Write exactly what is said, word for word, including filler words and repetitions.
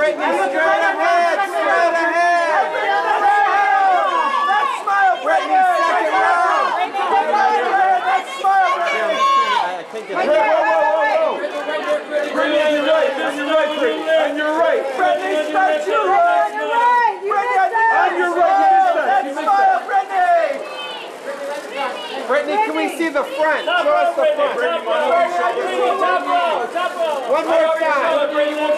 Brittany, straight ahead, straight ahead. Let's smile, Brittany, second round. Let's smile, Brittany. I think it's Whoa, whoa, whoa, whoa. Brittany, on your right, on your right, Brittany. On your right. Brittany, start you right. You're right. You Brittany, on your right. Let's smile, Brittany. Brittany, can we see the front? Show us the front. Brittany, One more time.